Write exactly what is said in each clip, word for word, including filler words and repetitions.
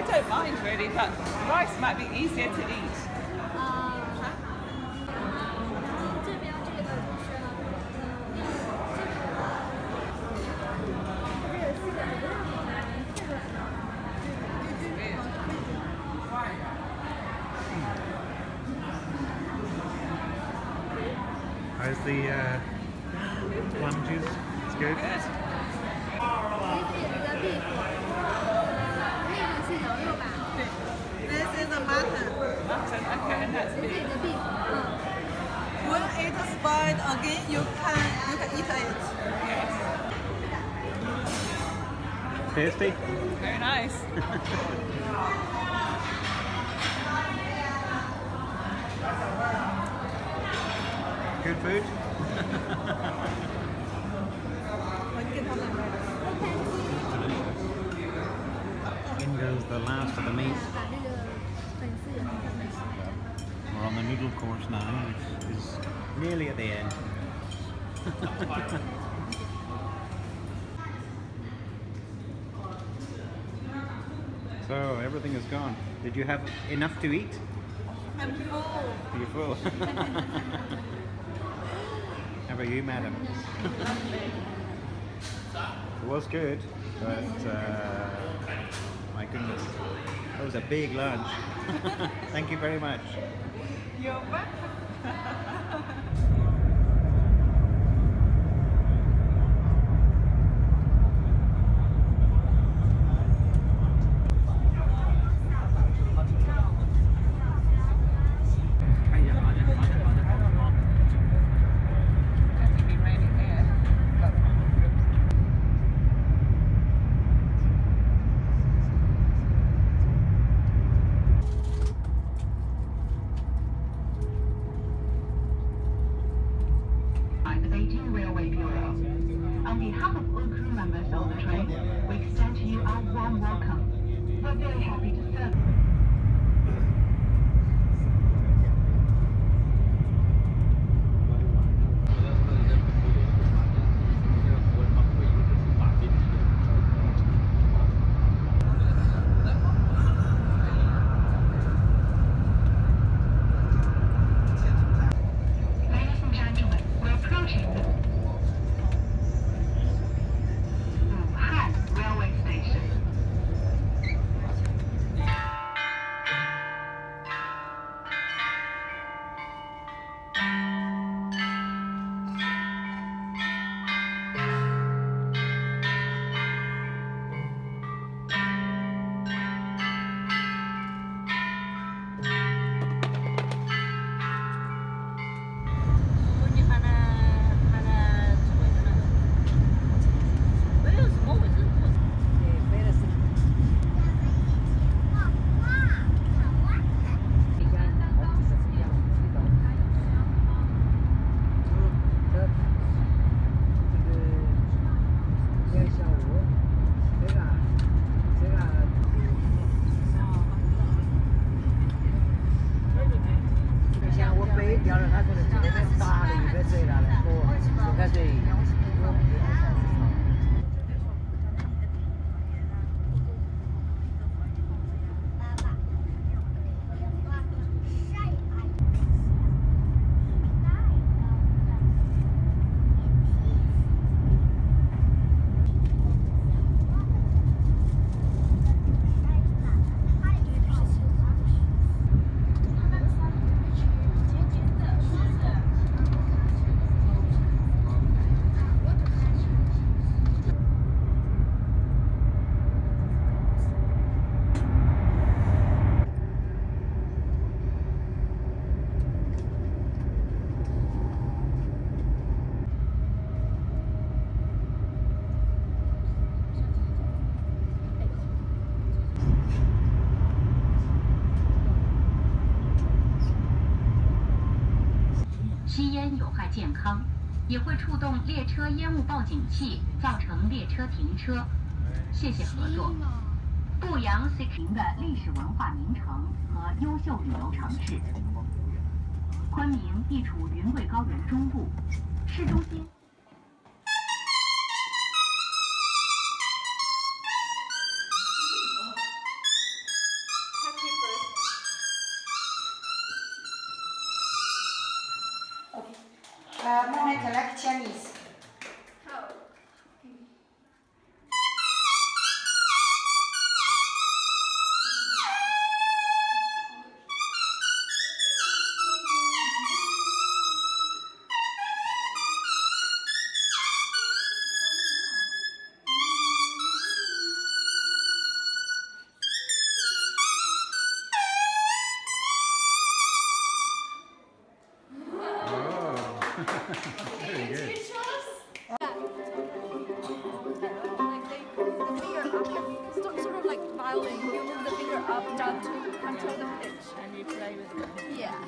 don't mind really, but rice might be easier to eat. 啊，这边这个就是呃，这个这个四个不让我来，这个。 How's the uh, lunches? It's good. Good. This is a mutton. Mutton, okay, and that's beef. When it's spoiled again, you can you can eat it. Yes. Tasty? Very nice. Good food? In goes the last of the meat. We're on the noodle course now, which is nearly at the end. So everything is gone. Did you have enough to eat? I'm full. You're full. How about you, madam? It was good, but uh, my goodness, that was a big lunch. Thank you very much. You're welcome. 烟有害健康，也会触动列车烟雾报警器，造成列车停车。谢谢合作。阜阳 C 名的历史文化名城和优秀旅游城市。昆明地处云贵高原中部，市中心。 like Chinese. How? Very good. Like they move the finger up, sort sort of like violin. You move the finger up, down to control the pitch. And you play with them. Yeah.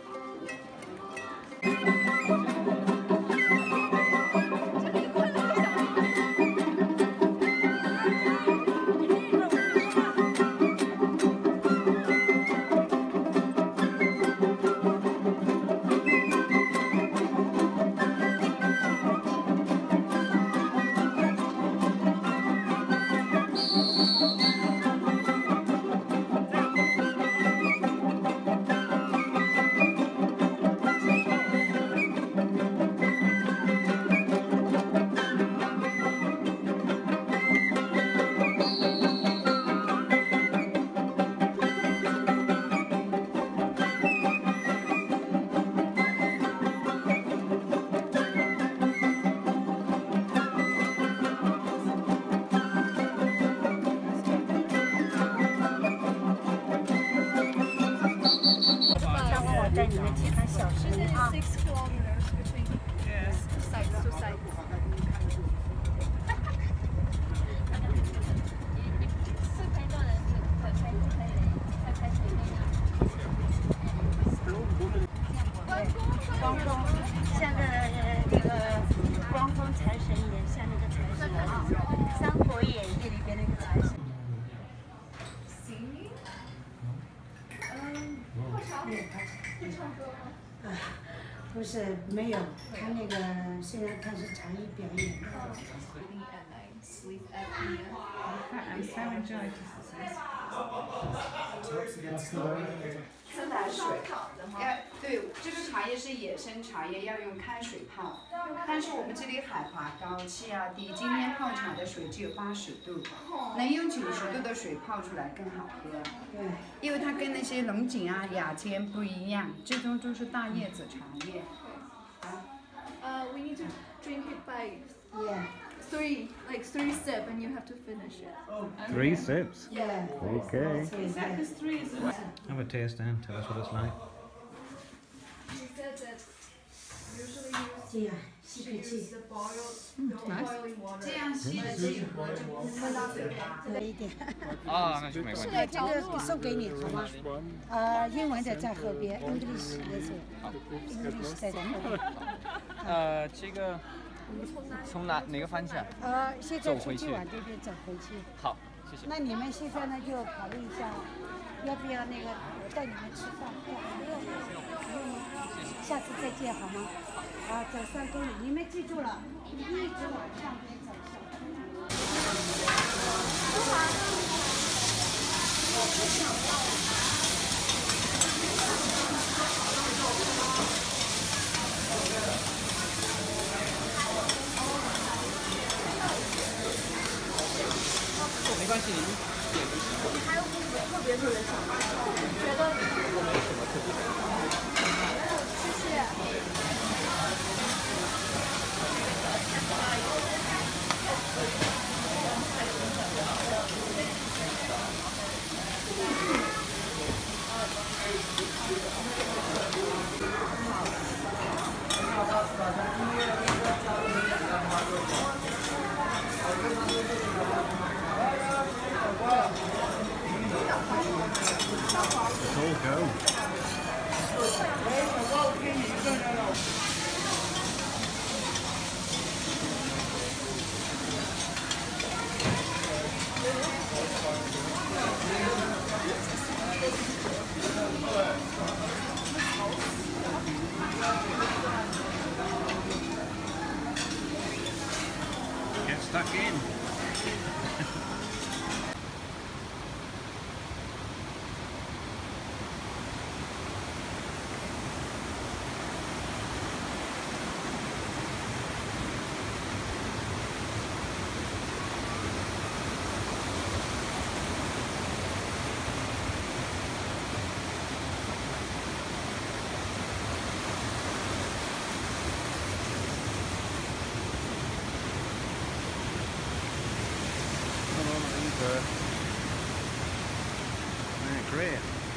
Six kilometers between sides to sides. 光峰像个那个光峰财神也像那个财神啊，《三国演义》里边那个财神。 啊，不是没有，他那个现在他是茶艺表演的。 Sleep apnea. I'm so enjoying this. 自来水，要对这个茶叶是野生茶叶，要用开水泡。但是我们这里海拔高，气压低，今天泡茶的水只有八十度，能用九十度的水泡出来更好喝。 对， 因为它跟那些龙井啊、雅间不一样，这种都是大叶子茶叶。 Uh, we need to drink it by yeah, three, like three sip, and you have to finish it. Three sips. yeah. Okay. Is that Because three is the Have a taste then. Tell us what it's like. She said that usually you 这样吸口 use 气， the boiled, the boiling water. 这样吸着气喝就不喷到嘴巴。 多一点。 啊，那就没关系。 这个送给你好吗？呃，英文的在后边 ，English 也是 ，English 在在后边。 呃，这个从哪哪个方向？ 呃，现在出走回去去往这边走回去。 好，谢谢。 那你们现在呢就考虑一下，要不要那个我带你们吃饭？不用不用不用，下次再见好吗？啊，走三公里，你们记住了，一直往上边走下。 没关系，你们点就行。 你还有什么特别特别想吃的？觉得我没什么特别想。 谢谢。 Let's all go. tour. Yeah, great.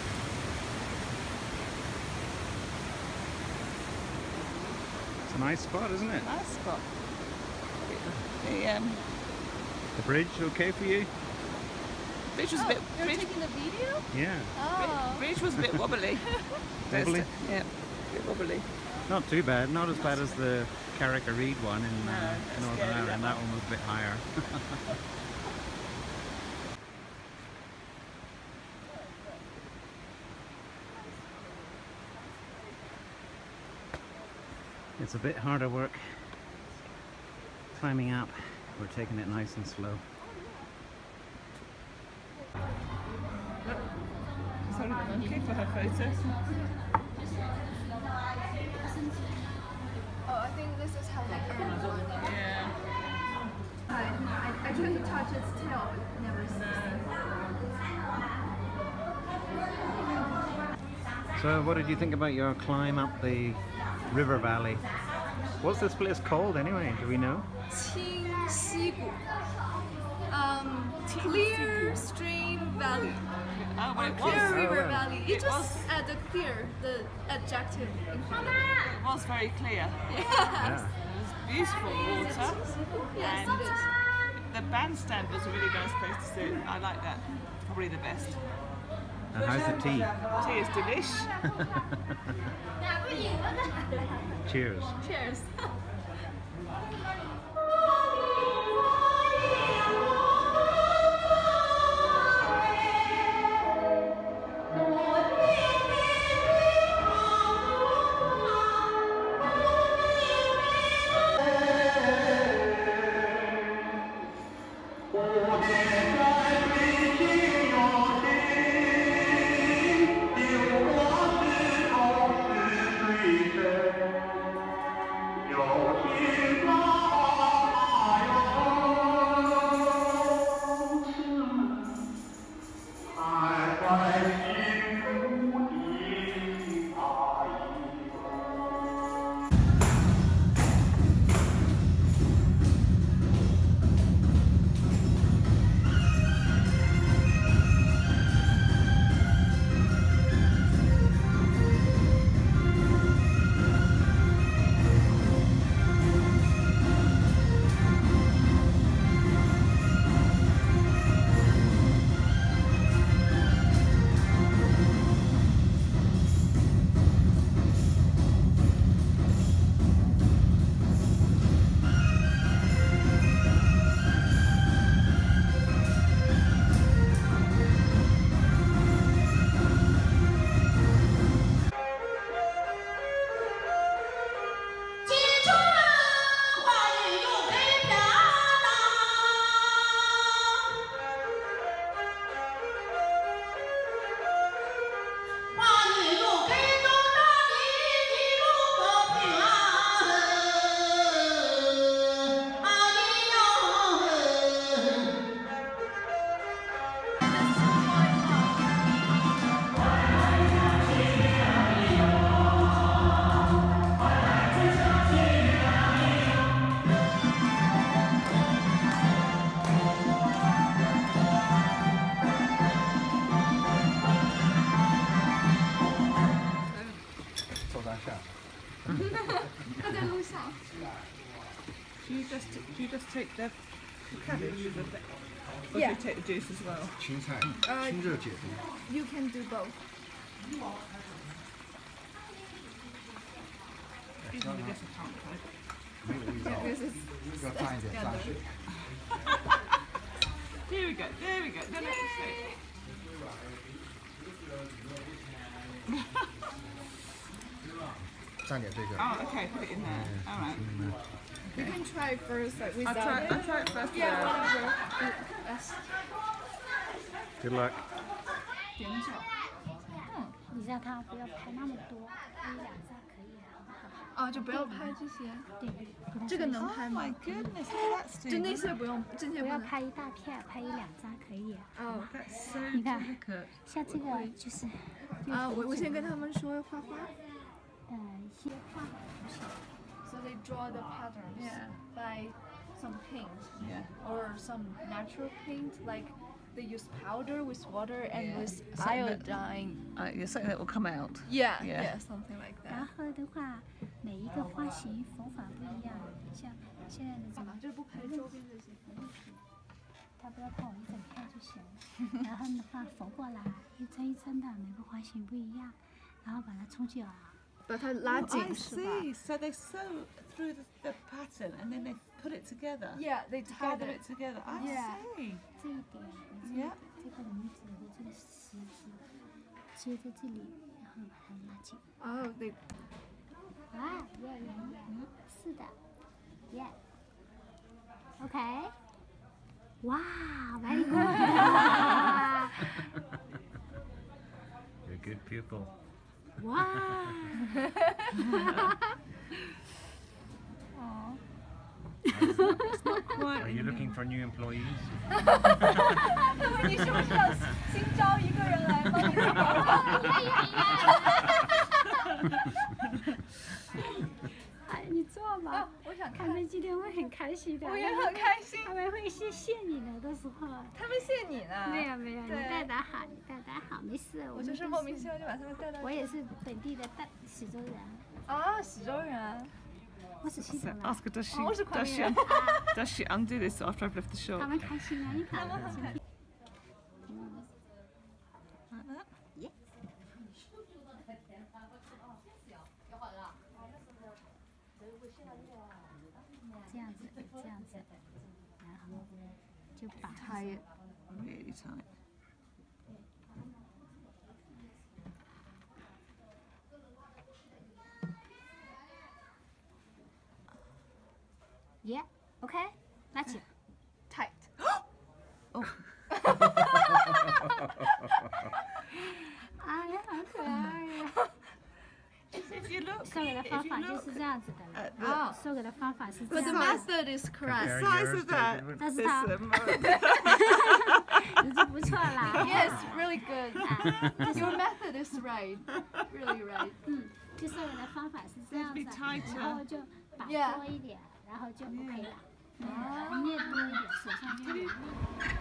It's a nice spot, isn't it? Nice spot. The, um, The bridge okay for you? bridge was Oh, a bit. you're Bridge, taking the video? Yeah. Oh. bridge was a bit wobbly. Wobbly? Yeah, a bit wobbly. Not too bad. Not as bad as the Carrick-a-Reid one in No, uh, that's Northern scary, that Ireland. That one. one was a bit higher. It's a bit harder work climbing up. We're taking it nice and slow. She's holding the monkey for her photo. Oh, I think this is how they earn one. Yeah. I, I, I tried to touch its tail, but never seen. So what did you think about your climb up the river valley? What's this place called anyway? Do we know? Qingxigu. Um, Clear Stream Valley. Oh, well, it Clear was. River right. Valley. It It just was. add the clear, the adjective in front of it. It was very clear. Yes. Yeah. It was beautiful water. Yes, And it is. the bandstand was a really nice place to sit. I like that. Probably the best. And how's the tea? Tea is delish. Cheers. Cheers. Do you just do you just take the, the cabbage with the, or Yeah. do you take the juice as well? 青菜 Uh, 清热解毒。 You can do both. Even with this I can't quite. 没有味道， This is 要放一点淡水。 Here we go, there we go. No, no, it's safe. 蘸点这个。 Oh, okay, put it in there. All right. you can try first like I'll without try, it. I'll try it first. Yeah, without. whatever. Yes. Good luck. 点酒。 你让他不要拍那么多，拍一两张可以了，好不好？ 哦，就不要拍这些。 对，不要这个能拍 Oh 吗 my？goodness, look at that 就 Steve. 那些不用，这些不能。 不要拍一大片，拍一两张可以。 哦， That's so 你看 delicate. 像这个就是， 啊，我我先跟他们说画画。 呃，一些画不行。 So they draw the patterns Yeah. by some paint Yeah. or some natural paint like they use powder with water and Yeah. with Something that- iodine. Uh, yeah, something that will come out. Yeah, Yeah. yeah, something like 然 that. 后的话，每一个花型缝法不一样，像现在的这个， 这不拍周边这些。 他不要看我一整片就行了。然后的话缝过来，一针一针的，每个花型不一样，然后把它冲进来。 把它拉 Oh, 紧 I 是吧 see. So they sew through the, the pattern and then they put it together. Yeah, they tie Gather it. it together. I Yeah. see. 这一点，这 Yeah. 这个名字和这个十字接在这里，然后把它拉紧。 Oh, they 啊，耶耶，嗯，是的，耶。OK。哇，very good。 You're a good pupil. 哇。 哦， Are you looking for new employees? 他问你是不是要新招一个人来帮你做广告？ 哎，你坐吧， 我想他们今天会很开心的。 我也很开心。 他们会谢谢你的，到时候。 他们谢你呢。 没有没有，你对带打好，你带打好，没事。 我就是莫名其妙就把他们带到。 我也是本地的大喜州人。 啊，喜州人。 我是西 So 州人。 ask her, does she, 哦，我是昆 does 明 she, 人。 does she undo this after I've left the shop? 他们开心啊，你看。他们很开心。 Like that? 耶。这样子，这样子，然后就把它 Tie it really tight. Yeah, OK，拉起。 Tight。 哦。 哎呀，好可爱呀！ If you look, 授给的 if 方 you 法就 look 是这样子的 at 了。 the 哦。 授给的方法是这 But the 样子。 method is correct. Compare size yours of to that, Edward. 但是 this 它 um, 已经不错啦。 Yes, really good. Your method is right. Really right. 嗯，就授给的方法是这样子， Be tighter. 然后就把 Yeah. 多一点，然后就 OK 了。嗯，捏多一点，手上就有力。